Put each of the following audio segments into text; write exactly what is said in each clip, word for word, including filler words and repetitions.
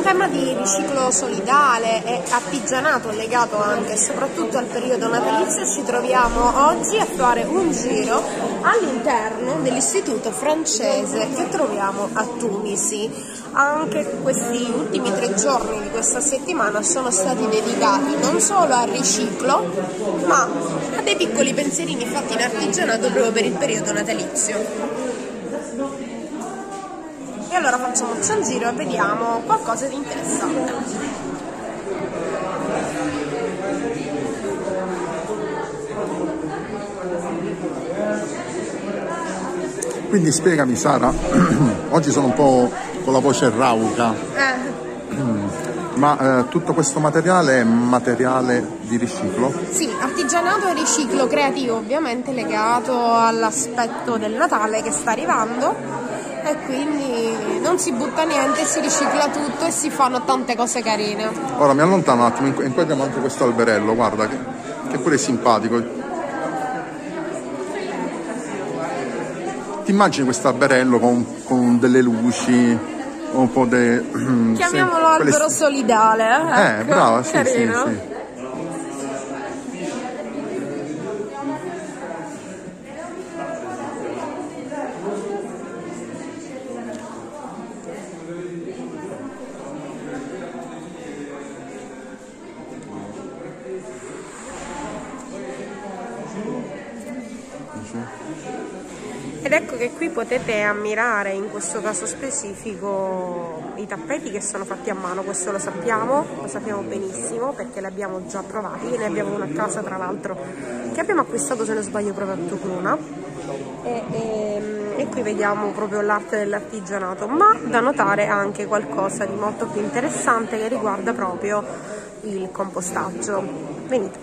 tema di riciclo solidale e artigianato legato anche e soprattutto al periodo natalizio ci troviamo oggi a fare un giro all'interno dell'istituto francese che troviamo a Tunisi. Anche questi ultimi tre giorni di questa settimana sono stati dedicati non solo al riciclo ma a dei piccoli pensierini fatti in artigianato proprio per il periodo natalizio. E allora facciamoci un giro e vediamo qualcosa di interessante. Quindi spiegami Sara, oggi sono un po' con la voce rauca, Eh. ma eh, tutto questo materiale è materiale di riciclo? Sì, artigianato e riciclo creativo ovviamente legato all'aspetto del Natale che sta arrivando. E quindi non si butta niente, si ricicla tutto e si fanno tante cose carine. Ora mi allontano un attimo, inquadriamo anche questo alberello, guarda che, che pure è simpatico. Ti immagini questo alberello con, con delle luci, un po' de... Chiamiamolo sì, albero quelle... solidale. Eh, eh ecco, brava, sì, carino. sì, sì. Ed ecco che qui potete ammirare in questo caso specifico i tappeti che sono fatti a mano, questo lo sappiamo, lo sappiamo benissimo perché li abbiamo già provati, ne abbiamo uno a casa tra l'altro che abbiamo acquistato se non sbaglio proprio a Tokruna e, e, e qui vediamo proprio l'arte dell'artigianato, ma da notare anche qualcosa di molto più interessante che riguarda proprio il compostaggio. Venite.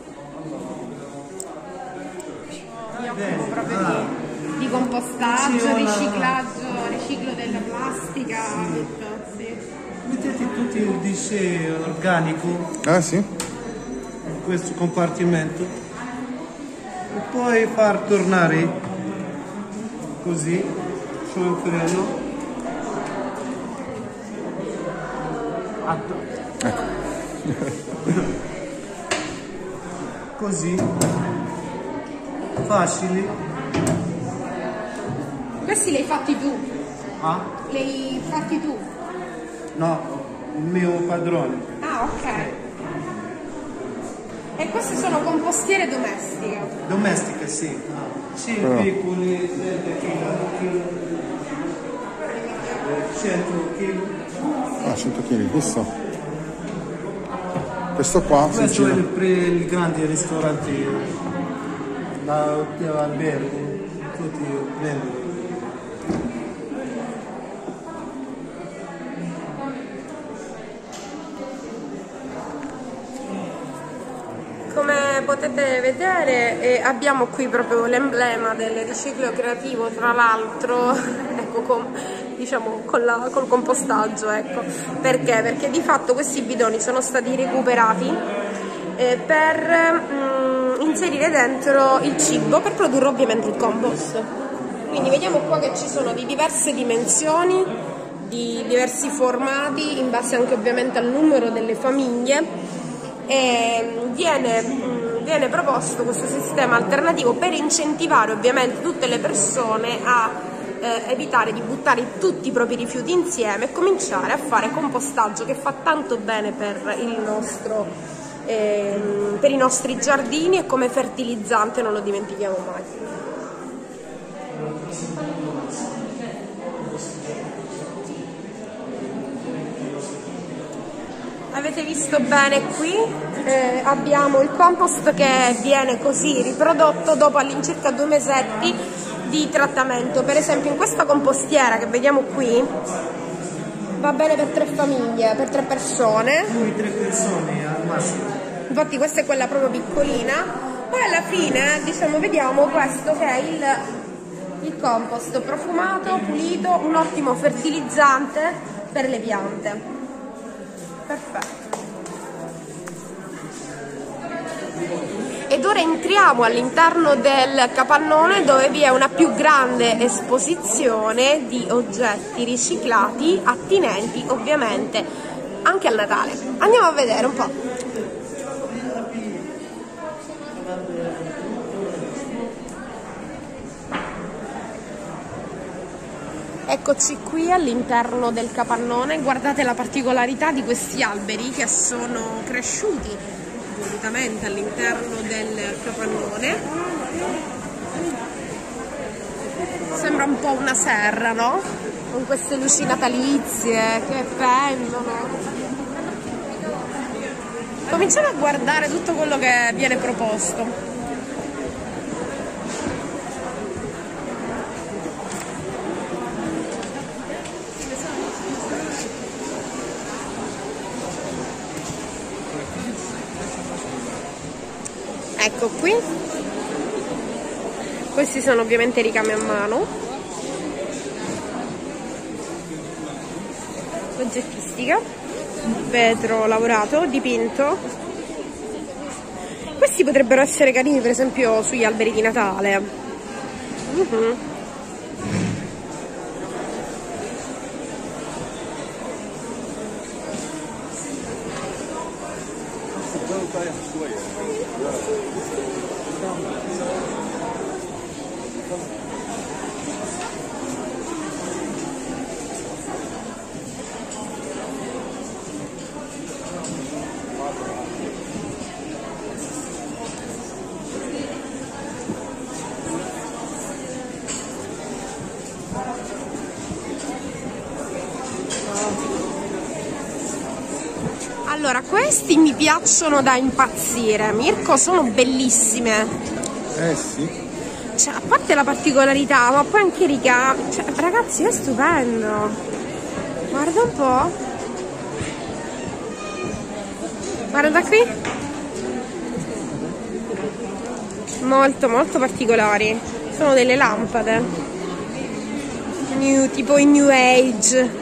Mi occupo proprio di... di compostaggio, riciclaggio, riciclo della plastica, sì. Tutto, sì. Mettete tutti il disce organico Ah sì? in questo compartimento e poi far tornare così sul freno. Ecco. Così facili. Questi li hai fatti tu? Ah? Li hai fatti tu? No, il mio padrone. Ah, ok. E queste sono compostiere domestiche? Domestica, sì. Sì, Però. piccoli, trenta chili, cento chili. Ah, cento chili, questo? Questo qua si Questo è gira. il, pre- il grande ristorante, da albergo, tutti prendono. Come potete vedere eh, abbiamo qui proprio l'emblema del riciclo creativo, tra l'altro ecco, con, diciamo, con la, col compostaggio, ecco. Perché? Perché di fatto questi bidoni sono stati recuperati eh, per mh, inserire dentro il cibo per produrre ovviamente il compost. Quindi vediamo qua che ci sono di diverse dimensioni, di diversi formati, in base anche ovviamente al numero delle famiglie. E viene, viene proposto questo sistema alternativo per incentivare ovviamente tutte le persone a eh, evitare di buttare tutti i propri rifiuti insieme e cominciare a fare compostaggio, che fa tanto bene per il nostro, eh, per i nostri giardini e come fertilizzante, non lo dimentichiamo mai. Avete visto bene qui, eh, abbiamo il compost che viene così riprodotto dopo all'incirca due mesetti di trattamento. Per esempio in questa compostiera che vediamo qui va bene per tre famiglie, per tre persone. Due, tre persone al massimo. Infatti questa è quella proprio piccolina. Poi alla fine, diciamo, vediamo questo che è il, il compost profumato, pulito, un ottimo fertilizzante per le piante. Perfetto. Ed ora entriamo all'interno del capannone dove vi è una più grande esposizione di oggetti riciclati attinenti ovviamente anche al Natale. Andiamo a vedere un po'. Eccoci qui all'interno del capannone, guardate la particolarità di questi alberi che sono cresciuti volutamente all'interno del capannone. Sembra un po' una serra, no? Con queste luci natalizie che pendono. Cominciamo a guardare tutto quello che viene proposto. Ecco qui, questi sono ovviamente ricami a mano, oggettistica, vetro lavorato, dipinto. Questi potrebbero essere carini per esempio sugli alberi di Natale. Uh-huh. Allora, questi mi piacciono da impazzire, Mirko, sono bellissime. Eh sì. Cioè, a parte la particolarità, ma poi anche i ricami. Cioè, ragazzi, è stupendo. Guarda un po'. Guarda qui. Molto, molto particolari. Sono delle lampade. New, tipo in New Age.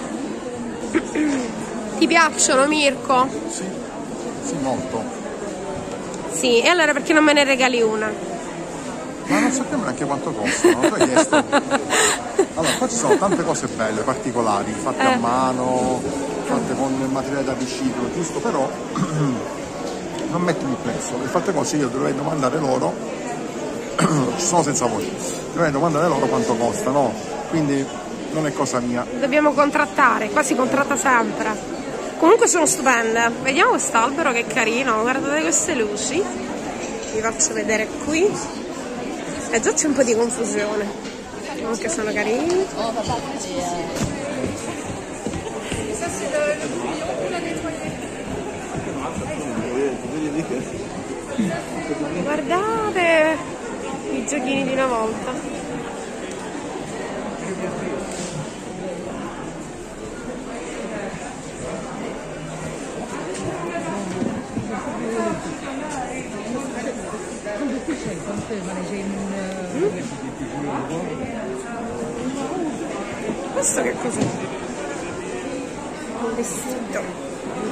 Ti piacciono, Mirko? Sì, sì, molto. Sì, e allora perché non me ne regali una? Ma non sappiamo neanche quanto costano, non ti ho chiesto. Allora, qua ci sono tante cose belle, particolari, fatte eh. a mano, fatte con materiale da riciclo, giusto? Però non mettimi il prezzo. Per fatte cose io dovrei domandare loro, ci sono senza voce, dovrei domandare loro quanto costano, quindi non è cosa mia. Dobbiamo contrattare, qua si contratta sempre. Comunque sono stupende. Vediamo quest'albero che carino, guardate queste luci. Vi faccio vedere qui. E già c'è un po' di confusione. Anche sono carini. Guardate i giochini di una volta. Questo che cos'è? Un vestito.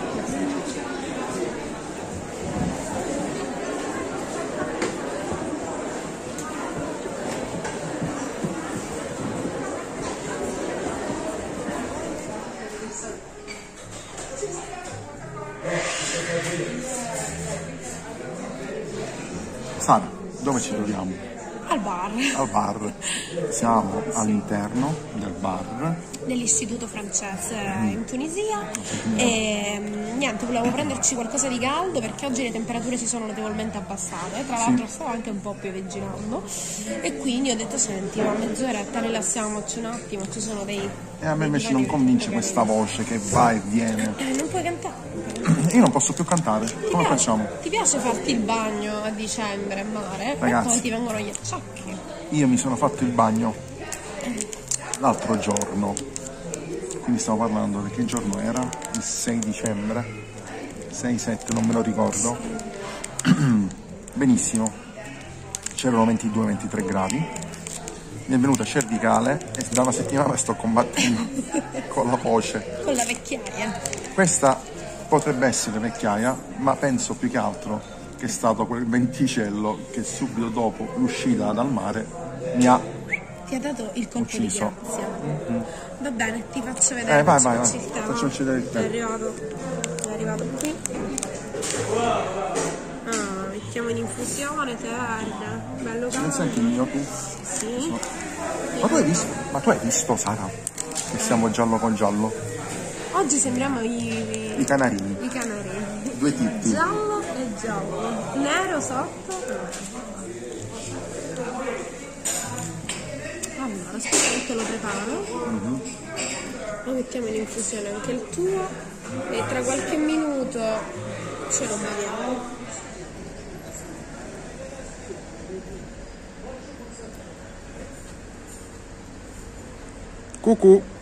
Sara, dove ci troviamo? Al bar. Al bar. Siamo all'interno del bar Dell'istituto francese in Tunisia e niente, volevamo prenderci qualcosa di caldo perché oggi le temperature si sono notevolmente abbassate, tra l'altro sì. stava anche un po' piovegginando e quindi ho detto senti, ma mezz'oretta rilassiamoci un attimo, ci sono dei... E a me invece non convince questa voce che va e viene. Eh, non puoi cantare. Io non posso più cantare, come piace, facciamo? Ti piace farti il bagno a dicembre in mare? Ragazzi, e poi ti vengono gli acciacchi. Io mi sono fatto il bagno l'altro giorno, quindi stiamo parlando di che giorno era? Il sei dicembre, sei sette, non me lo ricordo. Benissimo, c'erano ventidue ventitré gradi, mi è venuta cervicale e da una settimana sto combattendo con la voce. Con la vecchiaia. Questa potrebbe essere vecchiaia, ma penso più che altro che è stato quel venticello che subito dopo l'uscita dal mare mi ha ti ha dato il colpo Ucciso. di grazia. Mm-hmm. Va bene, ti faccio vedere. Eh, vai, vai, facci vai. il tè, Faccio vedere il tè. È arrivato, è arrivato qui. Ah, mettiamo in infusione, tè verde. Bello Pensa caldo. anche il mio tu. Sì. Ma tu hai visto? Ma tu hai visto, Sara? Che siamo giallo con giallo? Oggi sembriamo i, I canarini. i canarini. Due tipi. Giallo e giallo. Nero sotto. Allora, aspetta che te lo preparo. Mm-hmm. Lo mettiamo in infusione anche il tuo e tra qualche minuto ce lo beviamo. Cucù.